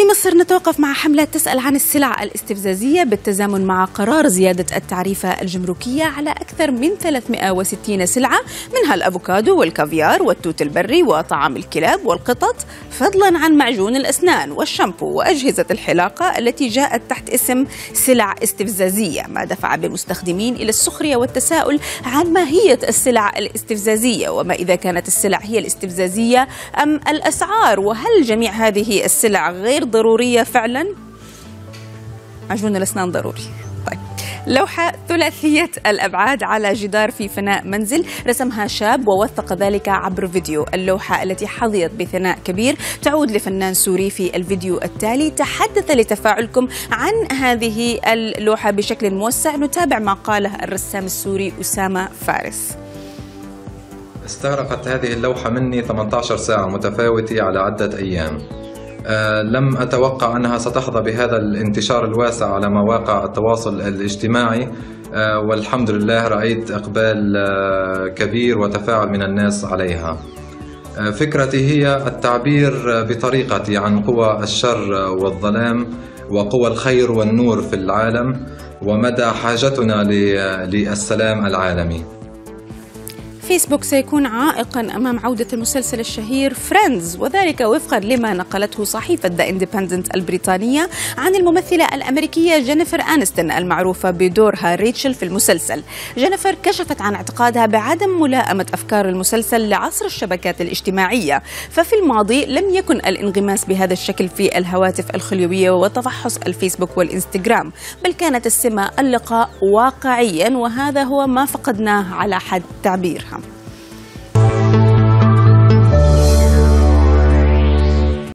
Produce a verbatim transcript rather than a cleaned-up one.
في مصر نتوقف مع حملة تسأل عن السلع الاستفزازية بالتزامن مع قرار زيادة التعريفة الجمركية على أكثر من ثلاثمئة وستين سلعة، منها الأفوكادو والكافيار والتوت البري وطعام الكلاب والقطط، فضلا عن معجون الأسنان والشامبو وأجهزة الحلاقة التي جاءت تحت اسم سلع استفزازية، ما دفع بالمستخدمين إلى السخرية والتساؤل عن ماهية السلع الاستفزازية، وما إذا كانت السلع هي الاستفزازية أم الأسعار، وهل جميع هذه السلع غير ضرورية فعلا؟ معجون الأسنان ضروري. طيب، لوحة ثلاثية الأبعاد على جدار في فناء منزل رسمها شاب ووثق ذلك عبر فيديو. اللوحة التي حظيت بثناء كبير تعود لفنان سوري. في الفيديو التالي تحدث لتفاعلكم عن هذه اللوحة بشكل موسع. نتابع ما قاله الرسام السوري أسامة فارس. استغرقت هذه اللوحة مني ثمانية عشر ساعة متفاوتة على عدة أيام. أه لم أتوقع أنها ستحظى بهذا الانتشار الواسع على مواقع التواصل الاجتماعي، أه والحمد لله رأيت إقبال أه كبير وتفاعل من الناس عليها. أه فكرتي هي التعبير بطريقتي عن قوى الشر والظلام وقوى الخير والنور في العالم، ومدى حاجتنا للسلام العالمي. فيسبوك سيكون عائقا أمام عودة المسلسل الشهير فريندز، وذلك وفقا لما نقلته صحيفة ذا اندبندنت البريطانية عن الممثلة الأمريكية جينيفر أنستون المعروفة بدورها ريتشل في المسلسل. جينيفر كشفت عن اعتقادها بعدم ملائمة أفكار المسلسل لعصر الشبكات الاجتماعية، ففي الماضي لم يكن الانغماس بهذا الشكل في الهواتف الخليوية وتفحص الفيسبوك والإنستغرام، بل كانت السمة اللقاء واقعيا، وهذا هو ما فقدناه على حد تعبيرها.